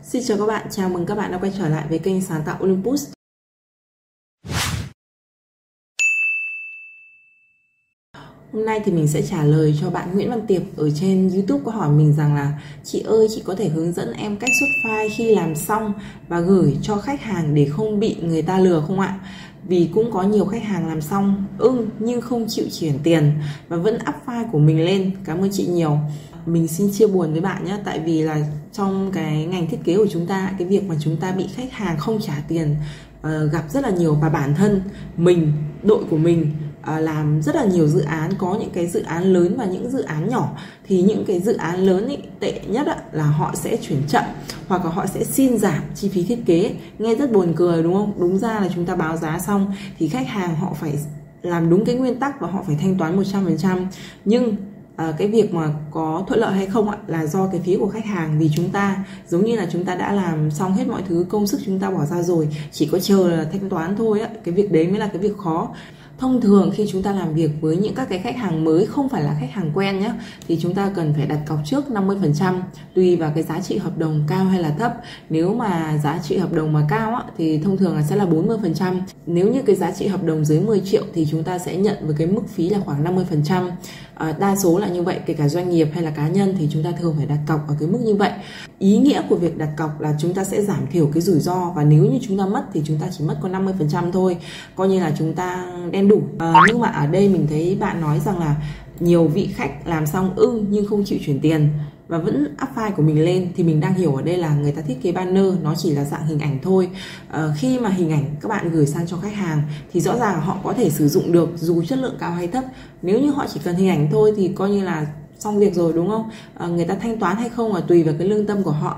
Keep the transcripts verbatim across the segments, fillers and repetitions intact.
Xin chào các bạn, chào mừng các bạn đã quay trở lại với kênh sáng tạo Olympus. Hôm nay thì mình sẽ trả lời cho bạn Nguyễn Văn Tiệp ở trên YouTube có hỏi mình rằng là chị ơi, chị có thể hướng dẫn em cách xuất file khi làm xong và gửi cho khách hàng để không bị người ta lừa không ạ? Vì cũng có nhiều khách hàng làm xong ưng nhưng không chịu chuyển tiền và vẫn up file của mình lên. Cảm ơn chị nhiều. Mình xin chia buồn với bạn nhé, tại vì là trong cái ngành thiết kế của chúng ta, cái việc mà chúng ta bị khách hàng không trả tiền uh, gặp rất là nhiều. Và bản thân mình, đội của mình uh, làm rất là nhiều dự án, có những cái dự án lớn và những dự án nhỏ. Thì những cái dự án lớn ý, tệ nhất á, là họ sẽ chuyển chậm hoặc là họ sẽ xin giảm chi phí thiết kế. Nghe rất buồn cười đúng không? Đúng ra là chúng ta báo giá xong thì khách hàng họ phải làm đúng cái nguyên tắc và họ phải thanh toán một trăm phần trăm. Nhưng À, cái việc mà có thuận lợi hay không ạ là do cái phía của khách hàng, vì chúng ta giống như là chúng ta đã làm xong hết mọi thứ, công sức chúng ta bỏ ra rồi, chỉ có chờ là thanh toán thôi á. Cái việc đấy mới là cái việc khó. Thông thường khi chúng ta làm việc với những các cái khách hàng mới, không phải là khách hàng quen nhé, thì chúng ta cần phải đặt cọc trước năm mươi phần trăm tùy vào cái giá trị hợp đồng cao hay là thấp. Nếu mà giá trị hợp đồng mà cao á, thì thông thường là sẽ là bốn mươi phần trăm. Nếu như cái giá trị hợp đồng dưới mười triệu thì chúng ta sẽ nhận với cái mức phí là khoảng năm mươi phần trăm. À, đa số là như vậy, kể cả doanh nghiệp hay là cá nhân thì chúng ta thường phải đặt cọc ở cái mức như vậy. Ý nghĩa của việc đặt cọc là chúng ta sẽ giảm thiểu cái rủi ro, và nếu như chúng ta mất thì chúng ta chỉ mất có năm mươi phần trăm thôi, coi như là chúng ta đen đủ. À, nhưng mà ở đây mình thấy bạn nói rằng là nhiều vị khách làm xong ưng nhưng không chịu chuyển tiền và vẫn up file của mình lên, thì mình đang hiểu ở đây là người ta thiết kế banner nó chỉ là dạng hình ảnh thôi. À, khi mà hình ảnh các bạn gửi sang cho khách hàng thì rõ ràng họ có thể sử dụng được dù chất lượng cao hay thấp. Nếu như họ chỉ cần hình ảnh thôi thì coi như là xong việc rồi đúng không? À, người ta thanh toán hay không là tùy vào cái lương tâm của họ.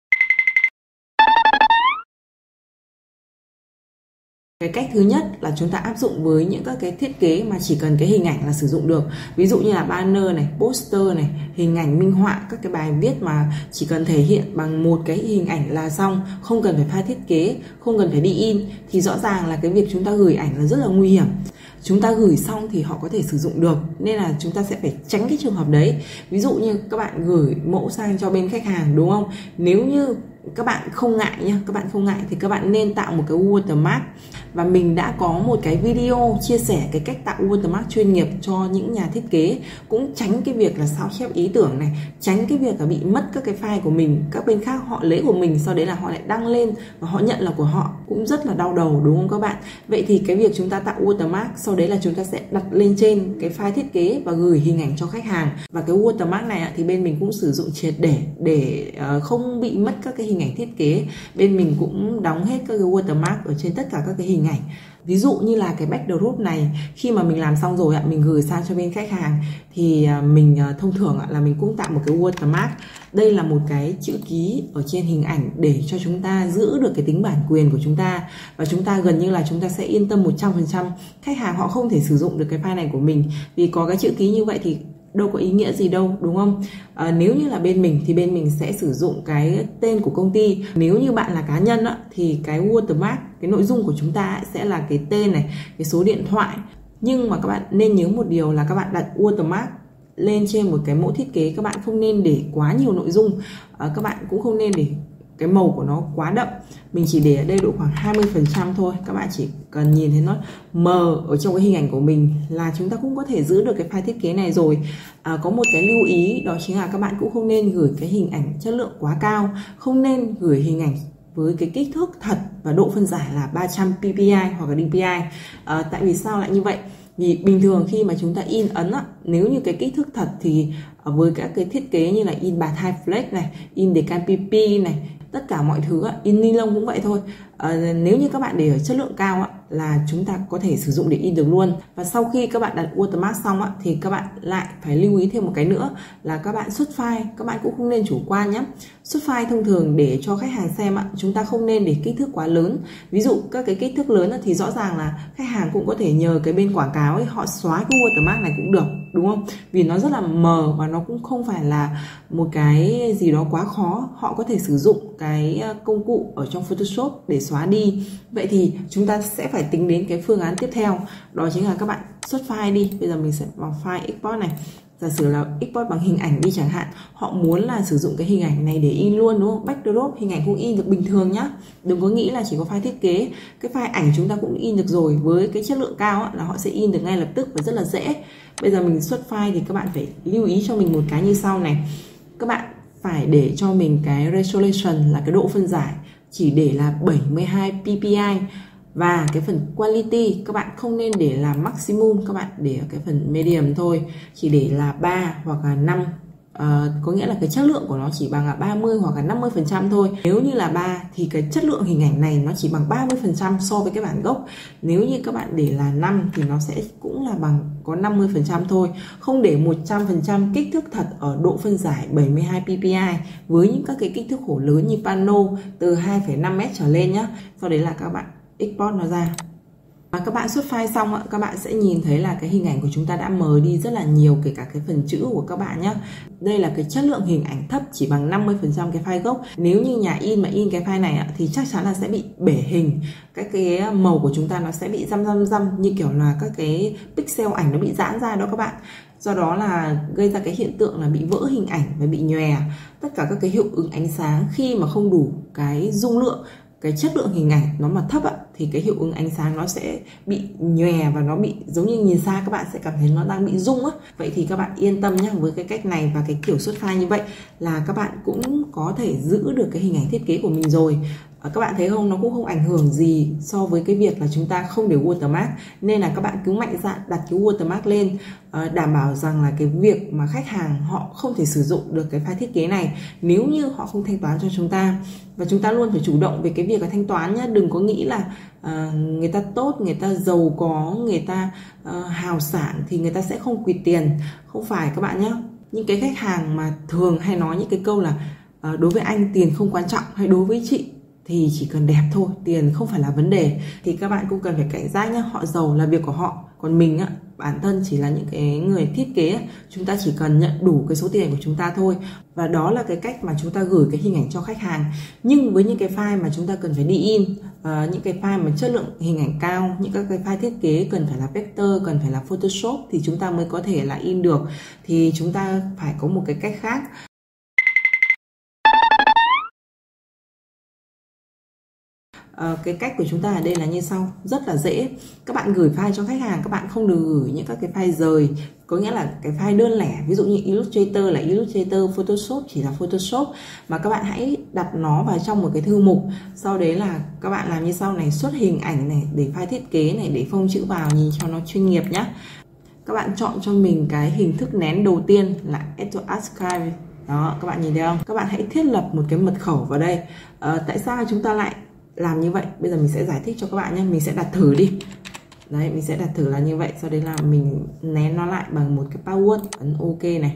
Cái cách thứ nhất là chúng ta áp dụng với những các cái thiết kế mà chỉ cần cái hình ảnh là sử dụng được. Ví dụ như là banner này, poster này, hình ảnh minh họa, các cái bài viết mà chỉ cần thể hiện bằng một cái hình ảnh là xong, không cần phải file thiết kế, không cần phải đi in, thì rõ ràng là cái việc chúng ta gửi ảnh là rất là nguy hiểm. Chúng ta gửi xong thì họ có thể sử dụng được, nên là chúng ta sẽ phải tránh cái trường hợp đấy. Ví dụ như các bạn gửi mẫu sang cho bên khách hàng đúng không? Nếu như các bạn không ngại nha, các bạn không ngại thì các bạn nên tạo một cái watermark. Và mình đã có một cái video chia sẻ cái cách tạo watermark chuyên nghiệp cho những nhà thiết kế, cũng tránh cái việc là sao chép ý tưởng này, tránh cái việc là bị mất các cái file của mình, các bên khác họ lấy của mình, sau đấy là họ lại đăng lên và họ nhận là của họ, cũng rất là đau đầu đúng không các bạn? Vậy thì cái việc chúng ta tạo watermark, sau đấy là chúng ta sẽ đặt lên trên cái file thiết kế và gửi hình ảnh cho khách hàng. Và cái watermark này thì bên mình cũng sử dụng triệt để để không bị mất các cái hình ảnh thiết kế. Bên mình cũng đóng hết các cái watermark ở trên tất cả các cái hình ảnh. Ví dụ như là cái backdrop này, khi mà mình làm xong rồi ạ, mình gửi sang cho bên khách hàng thì mình thông thường là mình cũng tạo một cái watermark. Đây là một cái chữ ký ở trên hình ảnh để cho chúng ta giữ được cái tính bản quyền của chúng ta, và chúng ta gần như là chúng ta sẽ yên tâm một trăm phần trăm khách hàng họ không thể sử dụng được cái file này của mình. Vì có cái chữ ký như vậy thì đâu có ý nghĩa gì đâu đúng không? À, nếu như là bên mình thì bên mình sẽ sử dụng cái tên của công ty. Nếu như bạn là cá nhân á, thì cái watermark, cái nội dung của chúng ta sẽ là cái tên này, cái số điện thoại. Nhưng mà các bạn nên nhớ một điều là các bạn đặt watermark lên trên một cái mẫu thiết kế, các bạn không nên để quá nhiều nội dung. À, các bạn cũng không nên để cái màu của nó quá đậm. Mình chỉ để ở đây độ khoảng hai mươi phần trăm thôi. Các bạn chỉ cần nhìn thấy nó mờ ở trong cái hình ảnh của mình là chúng ta cũng có thể giữ được cái file thiết kế này rồi. À, có một cái lưu ý đó chính là các bạn cũng không nên gửi cái hình ảnh chất lượng quá cao, không nên gửi hình ảnh với cái kích thước thật và độ phân giải là ba trăm pi pi i hoặc là đê pê i. À, tại vì sao lại như vậy? Vì bình thường khi mà chúng ta in ấn á, nếu như cái kích thước thật thì với các cái thiết kế như là in bạt hai flex này, in decal pp này, tất cả mọi thứ á, in ni lông cũng vậy thôi. À, nếu như các bạn để ở chất lượng cao á, là chúng ta có thể sử dụng để in được luôn. Và sau khi các bạn đặt watermark xong á, thì các bạn lại phải lưu ý thêm một cái nữa là các bạn xuất file, các bạn cũng không nên chủ quan nhé. Xuất file thông thường để cho khách hàng xem á, chúng ta không nên để kích thước quá lớn. Ví dụ các cái kích thước lớn á, thì rõ ràng là khách hàng cũng có thể nhờ cái bên quảng cáo ấy, họ xóa cái watermark này cũng được đúng không? Vì nó rất là mờ và nó cũng không phải là một cái gì đó quá khó. Họ có thể sử dụng cái công cụ ở trong Photoshop để xóa đi. Vậy thì chúng ta sẽ phải tính đến cái phương án tiếp theo, đó chính là các bạn xuất file đi. Bây giờ mình sẽ vào file export này, giả sử là export bằng hình ảnh đi chẳng hạn, họ muốn là sử dụng cái hình ảnh này để in luôn, đúng không? Backdrop hình ảnh cũng in được bình thường nhá. Đừng có nghĩ là chỉ có file thiết kế, cái file ảnh chúng ta cũng in được rồi. Với cái chất lượng cao á, là họ sẽ in được ngay lập tức và rất là dễ. Bây giờ mình xuất file thì các bạn phải lưu ý cho mình một cái như sau này. Các bạn phải để cho mình cái resolution là cái độ phân giải chỉ để là bảy mươi hai pi pi i. Và cái phần quality các bạn không nên để là maximum, các bạn để ở cái phần medium thôi, chỉ để là ba hoặc là năm. Uh, có nghĩa là cái chất lượng của nó chỉ bằng là ba mươi hoặc là năm mươi phần trăm thôi. Nếu như là ba thì cái chất lượng hình ảnh này nó chỉ bằng ba mươi phần trăm so với cái bản gốc. Nếu như các bạn để là năm thì nó sẽ cũng là bằng có năm mươi phần trăm thôi. Không để một trăm phần trăm kích thước thật ở độ phân giải bảy mươi hai pi pi i với những các cái kích thước khổ lớn như pano từ hai phẩy năm mét trở lên nhá. Sau đấy là các bạn export nó ra. Và các bạn xuất file xong, các bạn sẽ nhìn thấy là cái hình ảnh của chúng ta đã mờ đi rất là nhiều, kể cả cái phần chữ của các bạn nhé. Đây là cái chất lượng hình ảnh thấp, chỉ bằng năm mươi phần trăm cái file gốc. Nếu như nhà in mà in cái file này thì chắc chắn là sẽ bị bể hình. Các cái màu của chúng ta nó sẽ bị răm răm răm, như kiểu là các cái pixel ảnh nó bị giãn ra đó các bạn. Do đó là gây ra cái hiện tượng là bị vỡ hình ảnh và bị nhòe. Tất cả các cái hiệu ứng ánh sáng khi mà không đủ cái dung lượng, cái chất lượng hình ảnh nó mà thấp ạ, thì cái hiệu ứng ánh sáng nó sẽ bị nhòe và nó bị giống như nhìn xa các bạn sẽ cảm thấy nó đang bị rung á. Vậy thì các bạn yên tâm nhé, với cái cách này và cái kiểu xuất file như vậy là các bạn cũng có thể giữ được cái hình ảnh thiết kế của mình rồi. Các bạn thấy không, nó cũng không ảnh hưởng gì so với cái việc là chúng ta không để watermark. Nên là các bạn cứ mạnh dạn đặt cái watermark lên, đảm bảo rằng là cái việc mà khách hàng họ không thể sử dụng được cái file thiết kế này nếu như họ không thanh toán cho chúng ta. Và chúng ta luôn phải chủ động về cái việc là thanh toán nhé. Đừng có nghĩ là uh, người ta tốt, người ta giàu có, người ta uh, hào sảng thì người ta sẽ không quỵt tiền. Không phải các bạn nhé. Những cái khách hàng mà thường hay nói những cái câu là uh, đối với anh tiền không quan trọng, hay đối với chị thì chỉ cần đẹp thôi, tiền không phải là vấn đề, thì các bạn cũng cần phải cảnh giác nhé. Họ giàu là việc của họ, còn mình á, bản thân chỉ là những cái người thiết kế, chúng ta chỉ cần nhận đủ cái số tiền của chúng ta thôi. Và đó là cái cách mà chúng ta gửi cái hình ảnh cho khách hàng. Nhưng với những cái file mà chúng ta cần phải đi in, uh, những cái file mà chất lượng hình ảnh cao, những các cái file thiết kế cần phải là vector, cần phải là photoshop thì chúng ta mới có thể là in được, thì chúng ta phải có một cái cách khác. Uh, cái cách của chúng ta ở đây là như sau, rất là dễ. Các bạn gửi file cho khách hàng, các bạn không được gửi những các cái file rời, có nghĩa là cái file đơn lẻ, ví dụ như Illustrator là Illustrator, Photoshop chỉ là Photoshop, mà các bạn hãy đặt nó vào trong một cái thư mục. Sau đấy là các bạn làm như sau này, xuất hình ảnh này, để file thiết kế này, để phông chữ vào nhìn cho nó chuyên nghiệp nhé. Các bạn chọn cho mình cái hình thức nén đầu tiên là Add to Archive. Đó, các bạn nhìn thấy không? Các bạn hãy thiết lập một cái mật khẩu vào đây. uh, Tại sao chúng ta lại làm như vậy? Bây giờ mình sẽ giải thích cho các bạn nhé. Mình sẽ đặt thử đi. Đấy, mình sẽ đặt thử là như vậy. Sau đấy là mình nén nó lại bằng một cái password. Ấn OK này.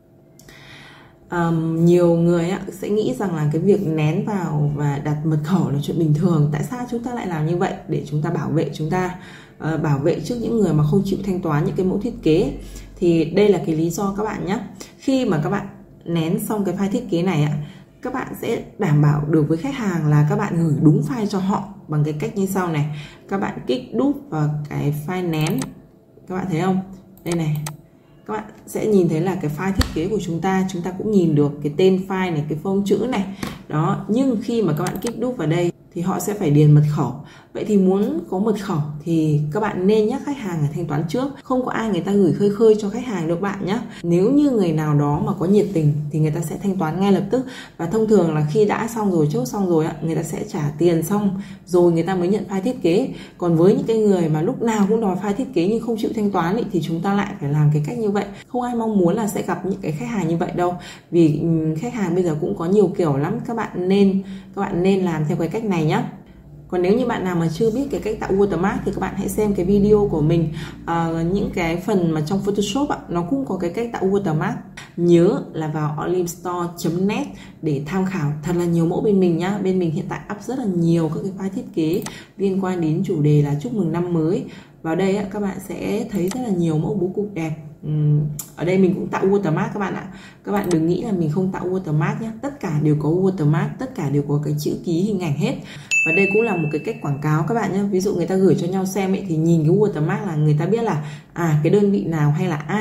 um, Nhiều người á, sẽ nghĩ rằng là cái việc nén vào và đặt mật khẩu là chuyện bình thường. Tại sao chúng ta lại làm như vậy? Để chúng ta bảo vệ chúng ta, uh, bảo vệ trước những người mà không chịu thanh toán những cái mẫu thiết kế. Thì đây là cái lý do các bạn nhé. Khi mà các bạn nén xong cái file thiết kế này ạ, các bạn sẽ đảm bảo được với khách hàng là các bạn gửi đúng file cho họ bằng cái cách như sau này. Các bạn kích đúp vào cái file nén, các bạn thấy không? Đây này, các bạn sẽ nhìn thấy là cái file thiết kế của chúng ta, chúng ta cũng nhìn được cái tên file này, cái phông chữ này. Đó, nhưng khi mà các bạn kích đúp vào đây thì họ sẽ phải điền mật khẩu. Vậy thì muốn có mật khẩu thì các bạn nên nhắc khách hàng là thanh toán trước. Không có ai người ta gửi khơi khơi cho khách hàng được bạn nhé. Nếu như người nào đó mà có nhiệt tình thì người ta sẽ thanh toán ngay lập tức. Và thông thường là khi đã xong rồi, chốt xong rồi, người ta sẽ trả tiền xong rồi người ta mới nhận file thiết kế. Còn với những cái người mà lúc nào cũng đòi file thiết kế nhưng không chịu thanh toán ý, thì chúng ta lại phải làm cái cách như vậy. Không ai mong muốn là sẽ gặp những cái khách hàng như vậy đâu. Vì khách hàng bây giờ cũng có nhiều kiểu lắm. Các bạn nên các bạn nên làm theo cái cách này nhé. Còn nếu như bạn nào mà chưa biết cái cách tạo watermark thì các bạn hãy xem cái video của mình. à, Những cái phần mà trong Photoshop ạ, nó cũng có cái cách tạo watermark. Nhớ là vào olimstore chấm net để tham khảo thật là nhiều mẫu bên mình nhá. Bên mình hiện tại up rất là nhiều các cái file thiết kế liên quan đến chủ đề là chúc mừng năm mới. Vào đây á, các bạn sẽ thấy rất là nhiều mẫu bố cục đẹp. Uhm, ở đây mình cũng tạo watermark các bạn ạ. Các bạn đừng nghĩ là mình không tạo watermark nhé. Tất cả đều có watermark, tất cả đều có cái chữ ký hình ảnh hết. Và đây cũng là một cái cách quảng cáo các bạn nhé. Ví dụ người ta gửi cho nhau xem ấy, thì nhìn cái watermark là người ta biết là à cái đơn vị nào hay là ai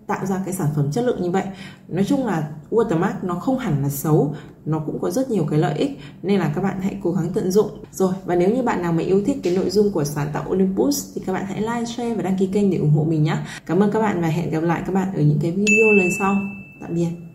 tạo ra cái sản phẩm chất lượng như vậy. Nói chung là watermark nó không hẳn là xấu, nó cũng có rất nhiều cái lợi ích, nên là các bạn hãy cố gắng tận dụng. Rồi, và nếu như bạn nào mà yêu thích cái nội dung của sáng tạo Olympus thì các bạn hãy like, share và đăng ký kênh để ủng hộ mình nhé. Cảm ơn các bạn và hẹn gặp lại các bạn ở những cái video lần sau. Tạm biệt.